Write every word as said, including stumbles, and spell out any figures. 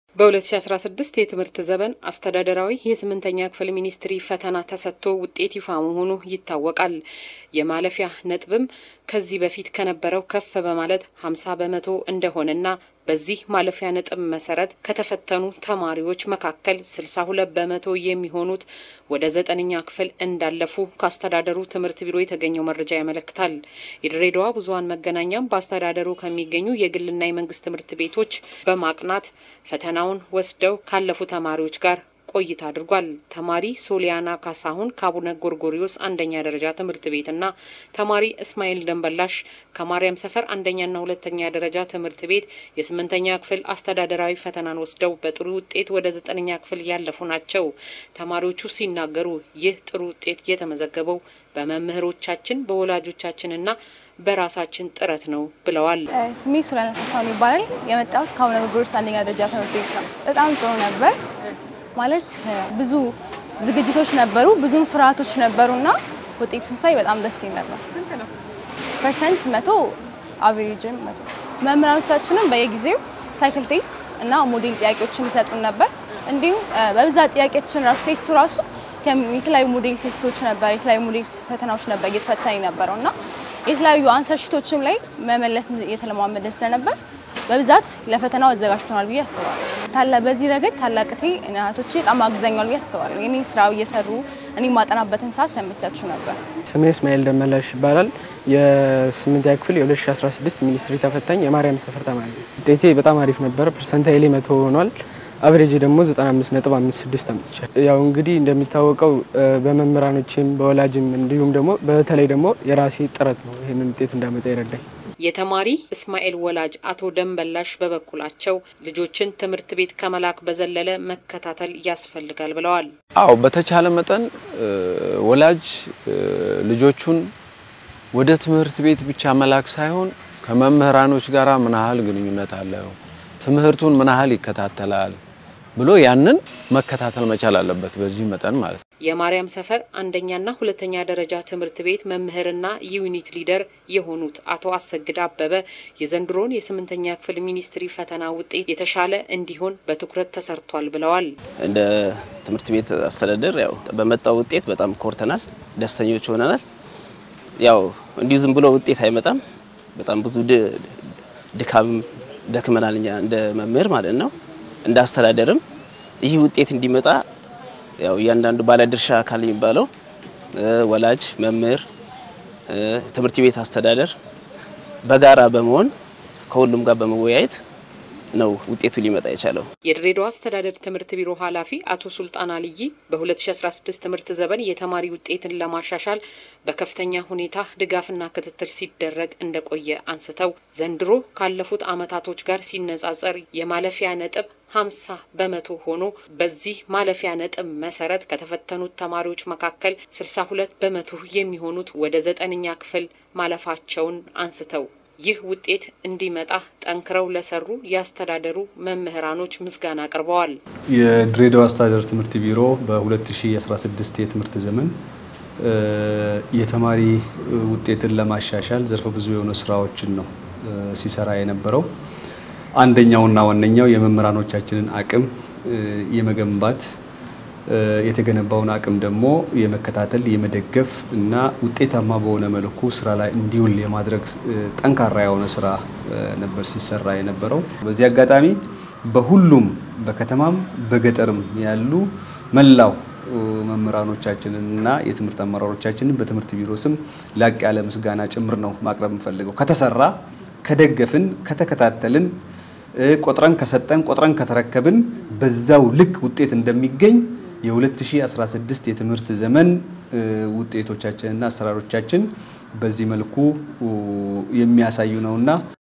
በ2016 የትምህርት ዘመን አስተዳደራዊ የስምንተኛ ክፍል ሚኒስትሪ ፈተና ተሰጥቶ ውጤት ይፋ መሆኑ ይታወቃል። የማለፊያ ነጥብም ከዚህ በፊት ከነበረው ከፍ በማለት ሃምሳ በመቶ እንደሆነና በዚህ ማለፊያ ነጥብ መሰረት ከተፈተኑ ተማሪዎች መካከል ስልሳ ሁለት በመቶ የሚሆኑት ወደ ዘጠነኛ ክፍል እንዳለፉ ከአስተዳደሩ ትምህርት ቢሮ የተገኘው መረጃ ያመለክታል። የድሬዳዋ ብዙሃን መገናኛም በአስተዳደሩ ከሚገኙ የግልና የመንግስት ትምህርት ቤቶች በማቅናት ፈተናውን ወስደው ካለፉ ተማሪዎች ጋር ቆይታ አድርጓል። ተማሪ ሶሊያና ካሳሁን ከአቡነ ጎርጎሪዮስ አንደኛ ደረጃ ትምህርት ቤትና ተማሪ እስማኤል ደንበላሽ ከማርያም ሰፈር አንደኛና ሁለተኛ ደረጃ ትምህርት ቤት የስምንተኛ ክፍል አስተዳደራዊ ፈተናን ወስደው በጥሩ ውጤት ወደ ዘጠነኛ ክፍል ያለፉ ናቸው። ተማሪዎቹ ሲናገሩ ይህ ጥሩ ውጤት የተመዘገበው በመምህሮቻችን በወላጆቻችንና በራሳችን ጥረት ነው ብለዋል። ስሜ ሶሊያና ካሳሁን ይባላል። የመጣሁት ከአቡነ ጎርጎሪዮስ አንደኛ ደረጃ ትምህርት ቤት ነው። በጣም ጥሩ ነበር። ማለት ብዙ ዝግጅቶች ነበሩ፣ ብዙ ፍራቶች ነበሩና ውጤቱን ሳይ በጣም ደስ ይል ነበር። ስንት ነው? ፐርሰንት መቶ አቨሬጅም መቶ። መምህራኖቻችንም በየጊዜው ሳይክል ቴስት እና ሞዴል ጥያቄዎችን ይሰጡን ነበር። እንዲሁም በብዛት ጥያቄዎችን ራሱ ቴስቱ ራሱ የተለያዩ ሞዴል ቴስቶች ነበር፣ የተለያዩ ሞዴል ፈተናዎች ነበር እየተፈተንን ነበርና የተለያዩ አንሰር ሺቶችም ላይ መመለስ እየተለማመድን ስለነበር በብዛት ለፈተናው አዘጋጅተናል ብዬ አስባለሁ። ታላ በዚህ ረገድ ታላቅቴ እናቶቼ በጣም አግዘኛል ብዬ አስባለሁ። የኔ ስራው እየሰሩ እኔ ማጠናበትን ሰዓት ለምቻችሁ ነበር። ስሜ እስማኤል ደንበላሽ ይባላል። የስምንተኛ ክፍል የ2016 ሚኒስትሪ ተፈታኝ የማርያም ሰፈር ተማሪ። ውጤቴ በጣም አሪፍ ነበር። ፐርሰንታይሌ መቶ ሆኗል። አቨሬጅ ደግሞ ዘጠና አምስት ነጥብ አምስት ስድስት አምጥቻለሁ። ያው እንግዲህ እንደሚታወቀው በመምህራኖችም በወላጅም እንዲሁም ደግሞ በተለይ ደግሞ የራሴ ጥረት ነው ይሄንን ውጤት እንዳመጣ ይረዳኝ። የተማሪ እስማኤል ወላጅ አቶ ደንበላሽ በበኩላቸው ልጆችን ትምህርት ቤት ከመላክ በዘለለ መከታተል ያስፈልጋል ብለዋል። አው በተቻለ መጠን ወላጅ ልጆቹን ወደ ትምህርት ቤት ብቻ መላክ ሳይሆን ከመምህራኖች ጋራ ምን ያህል ግንኙነት አለው፣ ትምህርቱን ምን ያህል ይከታተላል ብሎ ያንን መከታተል መቻል አለበት። በዚህ መጠን ማለት የማርያም ሰፈር አንደኛና ሁለተኛ ደረጃ ትምህርት ቤት መምህርና ዩኒት ሊደር የሆኑት አቶ አሰግድ አበበ የዘንድሮን የስምንተኛ ክፍል ሚኒስትሪ ፈተና ውጤት የተሻለ እንዲሆን በትኩረት ተሰርቷል ብለዋል። እንደ ትምህርት ቤት አስተዳደር ያው በመጣው ውጤት በጣም ኮርተናል፣ ደስተኞች ሆነናል። ያው እንዲሁ ዝም ብሎ ውጤት አይመጣም። በጣም ብዙ ድካም ደክመናልኛ እንደ መምህር ማለት ነው። እንደ አስተዳደርም ይህ ውጤት እንዲመጣ ያው ያንዳንዱ ባለድርሻ አካል የሚባለው ወላጅ፣ መምህር፣ ትምህርት ቤት አስተዳደር በጋራ በመሆን ከሁሉም ጋር በመወያየት ነው ውጤቱ ሊመጣ የቻለው። የድሬዳዋ አስተዳደር ትምህርት ቢሮ ኃላፊ አቶ ሱልጣን አልይ በ2016 ትምህርት ዘመን የተማሪ ውጤትን ለማሻሻል በከፍተኛ ሁኔታ ድጋፍና ክትትል ሲደረግ እንደቆየ አንስተው ዘንድሮ ካለፉት አመታቶች ጋር ሲነጻጸር የማለፊያ ነጥብ ሃምሳ በመቶ ሆኖ በዚህ ማለፊያ ነጥብ መሰረት ከተፈተኑት ተማሪዎች መካከል ስልሳ ሁለት በመቶ የሚሆኑት ወደ ዘጠነኛ ክፍል ማለፋቸውን አንስተው ይህ ውጤት እንዲመጣ ጠንክረው ለሰሩ ያስተዳደሩ መምህራኖች ምስጋና አቅርበዋል። የድሬዳዋ አስተዳደር ትምህርት ቢሮ በ2016 የትምህርት ዘመን የተማሪ ውጤትን ለማሻሻል ዘርፈ ብዙ የሆኑ ስራዎችን ነው ሲሰራ የነበረው። አንደኛውና ዋነኛው የመምህራኖቻችንን አቅም የመገንባት የተገነባውን አቅም ደግሞ የመከታተል የመደገፍ እና ውጤታማ በሆነ መልኩ ስራ ላይ እንዲውል የማድረግ ጠንካራ የሆነ ስራ ነበር ሲሰራ የነበረው። በዚህ አጋጣሚ በሁሉም በከተማም በገጠርም ያሉ መላው መምህራኖቻችንና የትምህርት አመራሮቻችንን በትምህርት ቢሮ ስም ላቅ ያለ ምስጋና ጭምር ነው ማቅረብ እንፈልገው። ከተሰራ ከደገፍን ከተከታተልን ቆጥረን ከሰጠን ቆጥረን ከተረከብን በዛው ልክ ውጤት እንደሚገኝ የ2016 የትምህርት ዘመን ውጤቶቻችንና አሰራሮቻችን በዚህ መልኩ የሚያሳዩ ነውና